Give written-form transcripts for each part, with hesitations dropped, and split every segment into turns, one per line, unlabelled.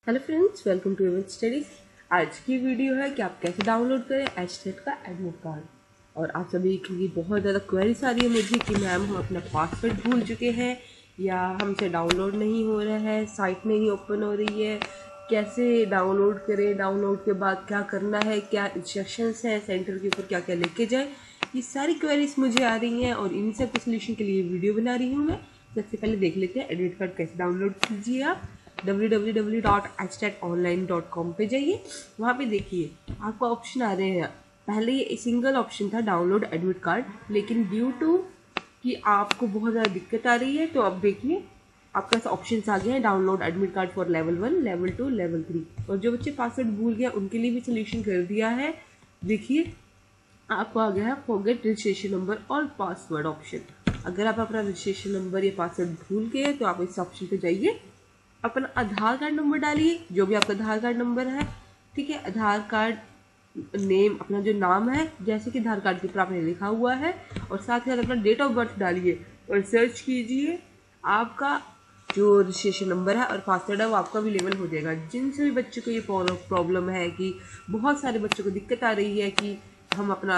Hello friends, welcome to event studies. आज की video है कि आप कैसे डाउनलोड करें एचटेट का एडमिट कार्ड। और आप सभी की बहुत ज़्यादा क्वेरीज आ रही है मुझे कि मैम हम अपना पासवर्ड भूल चुके हैं या हमसे डाउनलोड नहीं हो रहा है, साइट नहीं ओपन हो रही है, कैसे डाउनलोड करें, डाउनलोड के बाद क्या करना है, क्या इंस्ट्रक्शंस हैं, सेंटर के ऊपर क्या क्या लेके जाए। ये सारी क्वेरीज मुझे आ रही हैं और इन सब के सोल्यूशन के लिए वीडियो बना रही हूँ मैं। सबसे पहले देख लेते हैं एडमिट कार्ड कैसे डाउनलोड कीजिए। आप www.htatonline.com पे जाइए। वहाँ पे देखिए आपको ऑप्शन आ रहे हैं। पहले ये सिंगल ऑप्शन था डाउनलोड एडमिट कार्ड, लेकिन ड्यू टू कि आपको बहुत ज़्यादा दिक्कत आ रही है तो अब देखिए आपके पास ऑप्शन आ गए हैं download admit card for level 1, level 2, level 3। और जो बच्चे पासवर्ड भूल गए उनके लिए भी सोल्यूशन कर दिया है। देखिए आपको आ गया है फॉरगेट रजिस्ट्रेशन नंबर और पासवर्ड ऑप्शन। अगर आप अपना रजिस्ट्रेशन नंबर या पासवर्ड भूल गए तो आप इस ऑप्शन पे जाइए, अपना आधार कार्ड नंबर डालिए, जो भी आपका आधार कार्ड नंबर है, ठीक है। आधार कार्ड नेम, अपना जो नाम है जैसे कि आधार कार्ड के ऊपर आपने लिखा हुआ है, और साथ ही साथ अपना डेट ऑफ बर्थ डालिए और सर्च कीजिए। आपका जो रजिस्ट्रेशन नंबर है और पासवर्ड है वो आपका अवेलेबल हो जाएगा। जिनसे भी बच्चों को ये प्रॉब्लम है कि बहुत सारे बच्चों को दिक्कत आ रही है कि हम अपना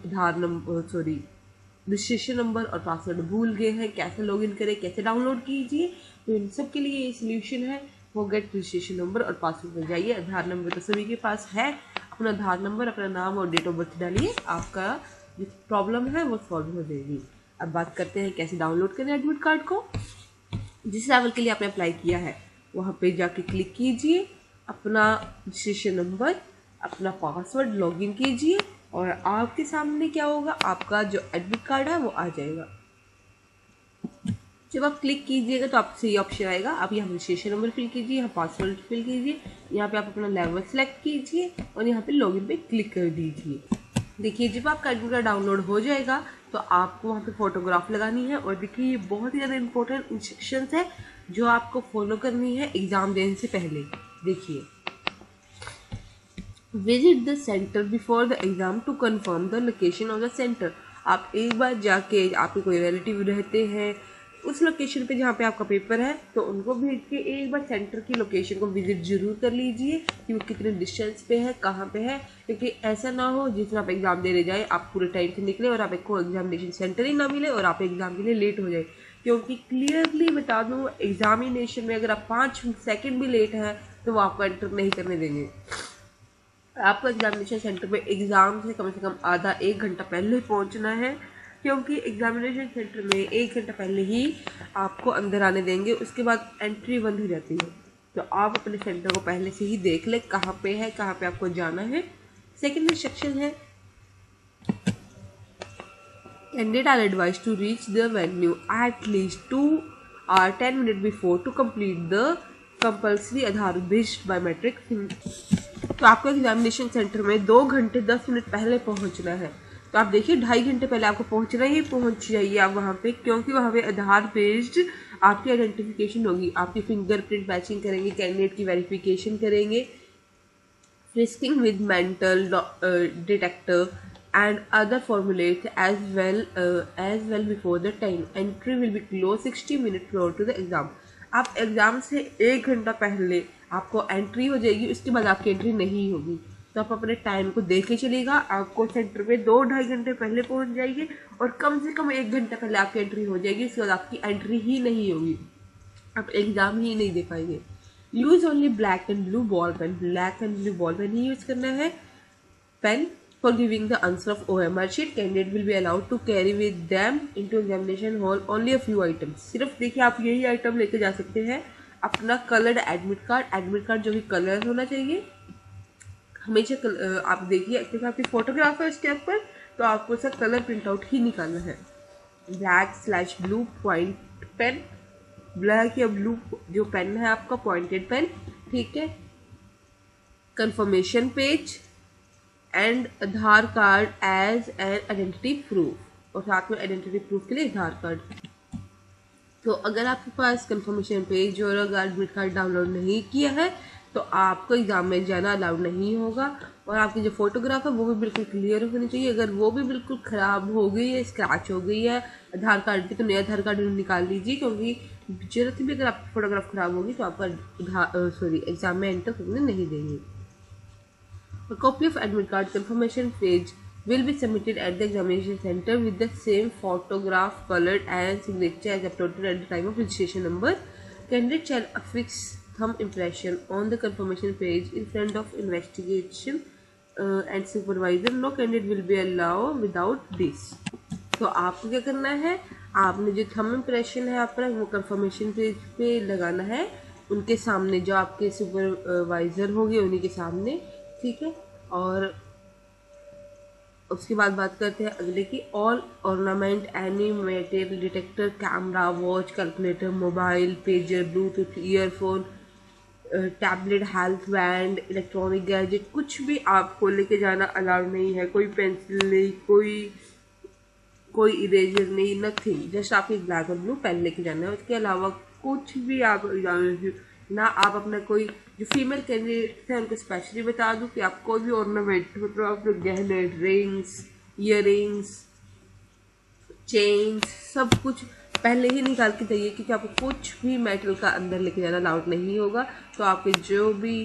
रजिस्ट्रेशन नंबर और पासवर्ड भूल गए हैं, कैसे लॉगिन करें, कैसे डाउनलोड कीजिए, तो इन सब के लिए ये सोल्यूशन है। फॉरगेट रजिस्ट्रेशन नंबर और पासवर्ड पर जाइए। आधार नंबर तो सभी के पास है, अपना आधार नंबर, अपना नाम और डेट ऑफ बर्थ डालिए, आपका जो प्रॉब्लम है वो सॉल्व हो जाएगी। अब बात करते हैं कैसे डाउनलोड करें एडमिट कार्ड को। जिस लेवल के लिए आपने अप्लाई किया है वहाँ पे जाके क्लिक कीजिए, अपना रजिस्ट्रेशन नंबर, अपना पासवर्ड लॉगिन कीजिए और आपके सामने क्या होगा, आपका जो एडमिट कार्ड है वो आ जाएगा। जब आप क्लिक कीजिएगा तो आपसे ये ऑप्शन आएगा, आप यहाँ रजिस्ट्रेशन नंबर फिल कीजिए, यहाँ पासवर्ड फिल कीजिए, यहाँ पे आप अपना लेवल सेलेक्ट कीजिए और यहाँ पे लॉगिन पे क्लिक कर दीजिए। देखिए जब आपका एडमिट कार्ड डाउनलोड हो जाएगा तो आपको वहाँ पे फोटोग्राफ लगानी है। और देखिए ये बहुत ही ज़्यादा इंपॉर्टेंट इंस्ट्रक्शंस है जो आपको फॉलो करनी है एग्ज़ाम देने से पहले। देखिए, visit the centre before the exam to confirm the location of the centre. आप एक बार जाके, आपके कोई रिलेटिव रहते हैं उस लोकेशन पे जहाँ पे आपका पेपर है, तो उनको भेज के एक बार सेंटर की लोकेशन को विजिट जरूर कर लीजिए कि वो कितने डिस्टेंस पे है, कहाँ पे है। क्योंकि ऐसा ना हो जिस दिन आप एग्ज़ाम देने जाए आप पूरे टाइम से निकले और आपको एग्जामिनेशन सेंटर ही ना मिले और आप एग्ज़ाम के लिए लेट हो जाए। क्योंकि क्लियरली बता दूँ, एग्जामिनेशन में अगर आप 5 सेकेंड भी लेट हैं तो वो आपको एंटर नहीं करने देंगे। आपको एग्जामिनेशन सेंटर पे एग्ज़ाम से कम आधा 1 घंटा पहले पहुंचना है, क्योंकि एग्जामिनेशन सेंटर में 1 घंटा पहले ही आपको अंदर आने देंगे, उसके बाद एंट्री बंद हो जाती है। तो आप अपने सेंटर को पहले से ही देख लें कहाँ पे है, कहाँ पे आपको जाना है। सेकेंड इंस्ट्रक्शन है, candidate are advise to reach the venue at least 2 or 10 minutes before to complete the compulsory Aadhaar based biometric. तो आपको एग्जामिनेशन सेंटर में 2 घंटे 10 मिनट पहले पहुंचना है। तो आप देखिए 2.5 घंटे पहले आपको पहुंचना ही, पहुंच जाइए आप वहाँ पे, क्योंकि वहाँ पे आधार बेस्ड आपकी आइडेंटिफिकेशन होगी। आपकी फिंगरप्रिंट मैचिंग करेंगे, कैंडिडेट की वेरिफिकेशन करेंगे, frisking with mental detector and other formulates as well before the time. Entry will be closed 60 minutes prior to the exam. आप एग्ज़ाम से 1 घंटा पहले आपको एंट्री हो जाएगी, उसके बाद आपकी एंट्री नहीं होगी। तो आप अपने टाइम को देख के चलिएगा। आपको सेंटर पे 2-2.5 घंटे पहले पहुंच जाइए और कम से कम 1 घंटा पहले आपकी एंट्री हो जाएगी, इसके बाद आपकी एंट्री ही नहीं होगी, आप एग्ज़ाम ही नहीं दे पाएंगे। Use only black and blue ball pen, black and blue ball pen ही यूज करना है। Pen for giving the answer of OMR sheet, candidate will be allowed to carry with them into examination hall only a few items. सिर्फ देखिए आप यही item लेके जा सकते हैं, अपना coloured admit card, admit card जो कि कलर होना चाहिए हमेशा। आप देखिए क्योंकि आपकी फोटोग्राफ है स्टेप पर, तो आपको उसका कलर प्रिंट आउट ही निकालना है। ब्लैक/ब्लू पॉइंट पेन, ब्लैक या ब्लू जो पेन है आपका, पॉइंटेड पेन, ठीक है। Confirmation page and Aadhaar card as an identity proof, और साथ में आइडेंटिटी प्रूफ के लिए आधार कार्ड। तो अगर आपके पास कंफर्मेशन पेज और अगर एडमिट कार्ड डाउनलोड नहीं किया है तो आपको एग्जाम में जाना अलाउड नहीं होगा। और आपकी जो फोटोग्राफ है वो भी बिल्कुल क्लियर होनी चाहिए। अगर वो भी बिल्कुल ख़राब हो गई है, स्क्रैच हो गई है आधार कार्ड की, तो नया आधार कार्ड निकाल लीजिए, क्योंकि जरूरत भी अगर आपकी फोटोग्राफ खराब होगी तो आपका एग्जाम में एंटर करने नहीं देंगे। A copy of admit card confirmation page will be submitted at the examination center with the same photograph, colored and signature as uploaded at the time of registration number. Candidate shall affix thumb impression on the confirmation page in front of investigation and supervisor. No candidate will be allowed without this. तो आपको क्या करना है, आपने जो thumb impression है आपका वो कंफर्मेशन पेज पे लगाना है उनके सामने, जो आपके सुपरवाइजर होंगे उन्हीं के सामने, ठीक है। और उसके बाद बात करते हैं अगले की। All ornament, any metal detector, camera, watch, calculator, mobile, pager, bluetooth, earphone, tablet, health band, electronic gadget, कुछ भी आपको लेके जाना अलाउड नहीं है। कोई पेंसिल नहीं, कोई इरेजर नहीं, नथिंग। जस्ट आपको ब्लैक और ब्लू पेन लेके जाना है। उसके अलावा कुछ भी आप ना आप अपना कोई जो फीमेल कैंडिडेट है उनको स्पेशली बता दूं कि आप कोई भी ऑर्नामेंट, मतलब आप गहने, रिंग्स, ईयरिंग्स, चेन्स, सब कुछ पहले ही निकाल के चाहिए, क्योंकि आपको कुछ भी मेटल का अंदर लेके जाना अलाउड नहीं होगा। तो आपके जो भी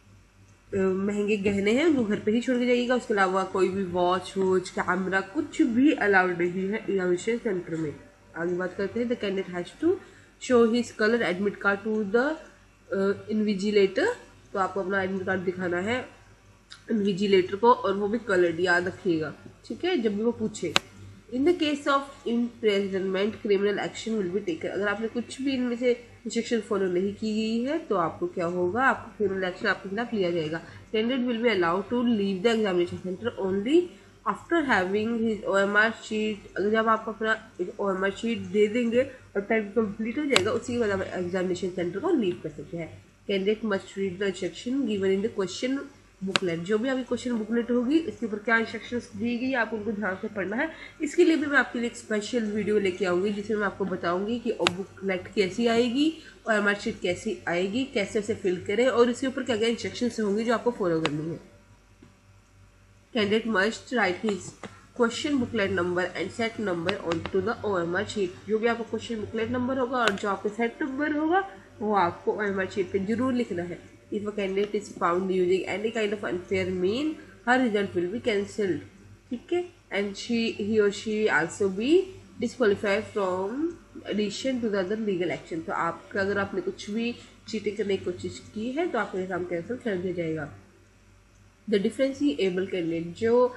महंगे गहने हैं उनको घर पे ही छोड़ के जाइएगा। उसके अलावा कोई भी वॉच, कैमरा, कुछ भी अलाउड नहीं है एग्जामिनेशन सेंटर में। आगे बात करते हैं। The candidate has to show his colour admit card to the invigilator. तो आपको अपना एडमिट कार्ड दिखाना है इन्विजिलेटर को, और वो भी कलर्ड, याद रखिएगा, ठीक है, जब भी वो पूछे। In the case of imprisonment criminal action will be taken. अगर आपने कुछ भी इनमें से इंस्ट्रक्शन फॉलो नहीं की गई है तो आपको क्या होगा, आपको क्रिमिनल एक्शन आपके खिलाफ लिया जाएगा। Candidate will be allowed to leave the examination centre only after having his OMR sheet. अगर जब आप अपना OMR शीट दे देंगे और टाइम कंप्लीट हो जाएगा, उसी के बाद आप एग्जामिनेशन सेंटर को लीव कर सकते हैं। Candidate must read the instruction given in the question booklet. जो भी आपकी क्वेश्चन बुकलेट होगी इसके ऊपर क्या इंस्ट्रक्शंस दी गई आप उनको ध्यान से पढ़ना है। इसके लिए भी मैं आपके लिए एक स्पेशल वीडियो लेके आऊँगी जिसमें मैं आपको बताऊँगी कि बुकलेट कैसी आएगी और एमआर शीट कैसी आएगी, कैसे उसे फिल करें और इसके ऊपर क्या क्या इंस्ट्रक्शंस होंगी जो आपको फॉलो करनी है। Candidate must write his question booklet number and set number on to the OMR sheet. जो भी आपका क्वेश्चन बुकलेट नंबर होगा और जो आपका सेट नंबर होगा वो आपको OMR शीट पे जरूर लिखना है। If a candidate is found using any kind of unfair mean, her result will be cancelled, ठीक है, and he or she also be disqualified from addition to the other legal action। तो आपका अगर आपने कुछ भी चीटिंग करने की कोशिश की है तो आपका एग्जाम कैंसिल कर दिया जाएगा। द डिफरेंशिएबल कैंडिडेट, जो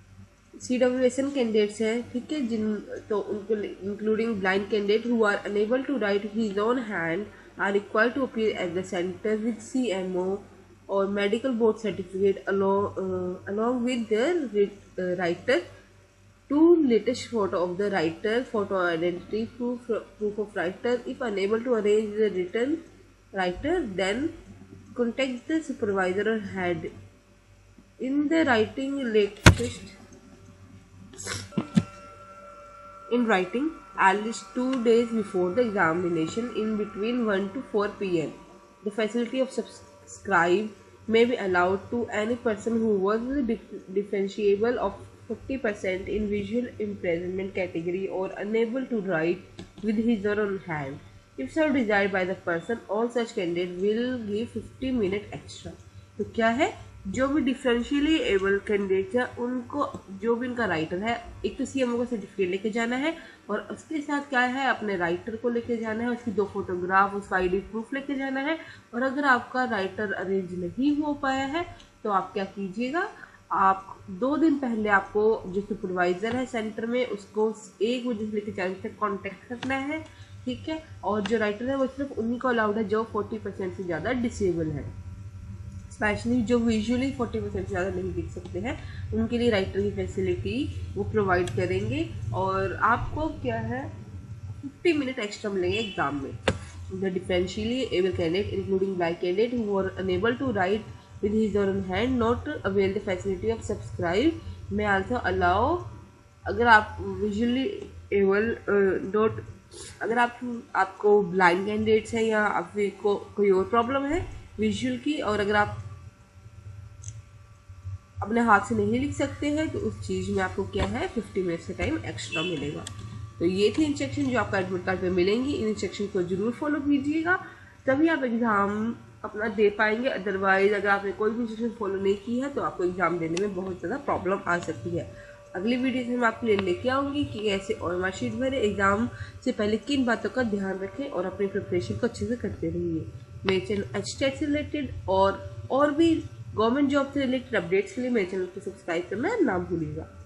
CWSN कैंडिडेट्स हैं, ठीक है, जिन तो उनको including blind candidate who are unable to write his own hand are required to appear at the center with CMO or medical board certificate along with their writer, 2 latest photo of the writer, photo identity, proof of writer. If unable to arrange the written writer, then contact the supervisor or head. In the writing latest in writing at least 2 days before the examination in between 1 to 4 p.m. The facility of subscribe may be allowed to any person who was differentiable of 50% in visual impairment category or unable to write with his or her own hand. If so desired by the person, all such candidate will give 50 minutes extra. तो क्या है, जो भी differentially able candidate है उनको जो भी उनका राइटर है, एक तो CMO का सर्टिफिकेट लेके जाना है और उसके साथ क्या है अपने राइटर को लेके जाना है, उसकी 2 फोटोग्राफ, उसका ID प्रूफ लेके जाना है। और अगर आपका राइटर अरेंज नहीं हो पाया है तो आप क्या कीजिएगा, आप 2 दिन पहले आपको जो सुपरवाइजर है सेंटर में उसको 1 बजे से लेकर 4 बजे तक कॉन्टेक्ट करना है, ठीक है। और जो राइटर है वो सिर्फ उन्हीं को अलाउड है जो 40% से ज़्यादा डिसेबल है, स्पेशली जो विजुअली 40% से ज़्यादा नहीं दिख सकते हैं, उनके लिए राइटर की फैसिलिटी वो प्रोवाइड करेंगे। और आपको क्या है 50 मिनट एक्स्ट्रा मिलेंगे एग्जाम में। The differentially able candidate including blind candidate who are unable to write with his or own hand not avail the facility of subscribe में आल्सो अलाउ। अगर आप विजुअली एबल नॉट, अगर आपको blind candidates हैं या आपको कोई और प्रॉब्लम है विजुअल की और अगर आप अपने हाथ से नहीं लिख सकते हैं तो उस चीज़ में आपको क्या है 50 मिनट्स का टाइम एक्स्ट्रा मिलेगा। तो ये थे इंस्ट्रक्शन जो आपको एडमिट कार्ड पे मिलेंगी। इन इंस्ट्रक्शन को जरूर फॉलो कीजिएगा, तभी आप एग्ज़ाम अपना दे पाएंगे। अदरवाइज अगर आपने कोई भी इंस्ट्रक्शन फॉलो नहीं की है तो आपको एग्ज़ाम देने में बहुत ज़्यादा प्रॉब्लम आ सकती है। अगली वीडियो में मैं आपके लिए लेके आऊँगी कि कैसे OMR शीट भरे, एग्ज़ाम से पहले किन बातों का ध्यान रखें और अपनी प्रिपरेशन को अच्छे से करते रहिए। मेरे चैनल HTET से रिलेटेड और भी गवर्नमेंट जॉब से रिलेटेड अपडेट्स के लिए मेरे चैनल को सब्सक्राइब करना ना भूलिएगा।